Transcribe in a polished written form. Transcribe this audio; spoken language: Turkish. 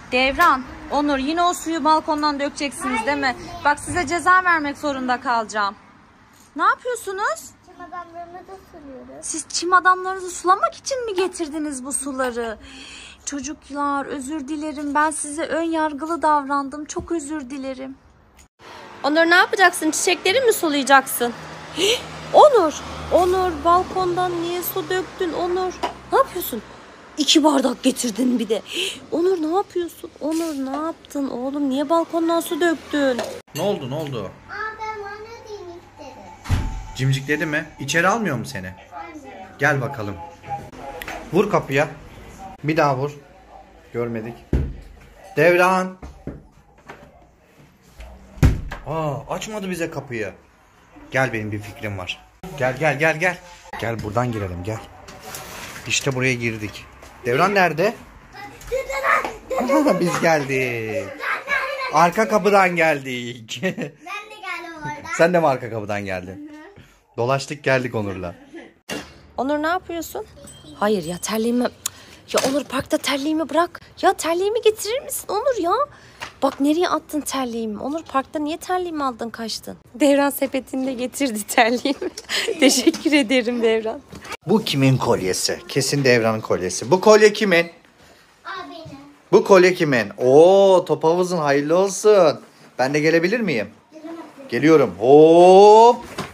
Devran, Onur yine o suyu balkondan dökeceksiniz değil mi? Bak size ceza vermek zorunda kalacağım. Ne yapıyorsunuz? Çim adamlarımızı suluyoruz. Siz çim adamlarınızı sulamak için mi getirdiniz bu suları? Çocuklar özür dilerim. Ben size ön yargılı davrandım. Çok özür dilerim. Onur ne yapacaksın? Çiçekleri mi sulayacaksın? Onur! Onur balkondan niye su döktün Onur? Ne yapıyorsun? 2 bardak getirdin bir de. Onur ne yapıyorsun? Onur ne yaptın oğlum? Niye balkondan su döktün? Ne oldu ne oldu? Ben bana diyeyim istedim. Cimcikledi mi? İçeri almıyor mu seni? Anne. Gel bakalım. Vur kapıya. Bir daha vur. Görmedik. Devran. Açmadı bize kapıyı. Gel benim bir fikrim var. Gel gel gel gel. Gel buradan girelim gel. İşte buraya girdik. Devran nerede? Biz geldik. Arka kapıdan geldik. Ben de geldim oradan. Sen de mi arka kapıdan geldin? Dolaştık geldik Onur'la. Onur ne yapıyorsun? Hayır ya terliğimi... Ya Onur parkta terliğimi bırak. Ya terliğimi getirir misin Onur ya? Bak nereye attın terliğimi? Onur parkta niye terliğimi aldın kaçtın? Devran sepetinde getirdi terliğimi. Teşekkür ederim Devran. Bu kimin kolyesi? Kesin Devran'ın kolyesi. Bu kolye kimin? Abinin. Bu kolye kimin? Oo, top havuzun hayırlı olsun. Ben de gelebilir miyim? Geliyorum. Hop.